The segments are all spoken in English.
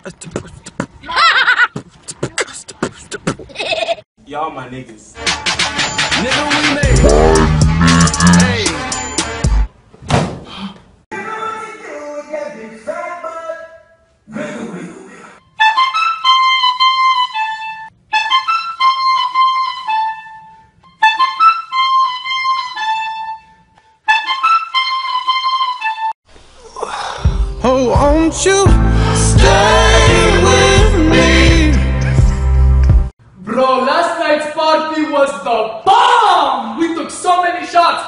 Y'all my niggas. Nigga, we made it. Hey. Oh, won't you stay with me? Bro, last night's party was the bomb! We took so many shots!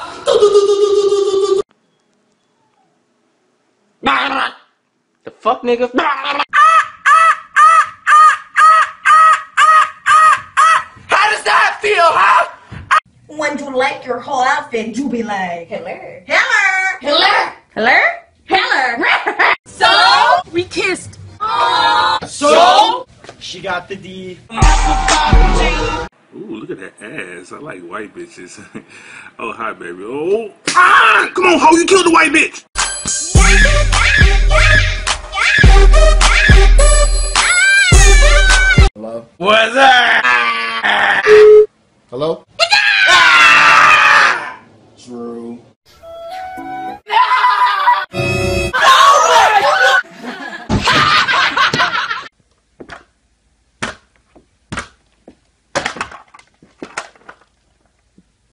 The fuck, nigga? How does that feel, huh? When you like your whole outfit, you be like, hello. Hello. Hello? Hello? Hello? So? We kissed. So? She got the D. Ooh, look at that ass. I like white bitches. Oh, hi, baby. Oh, ah! Come on, ho! You killed the white bitch. Hello? What's that? Hello?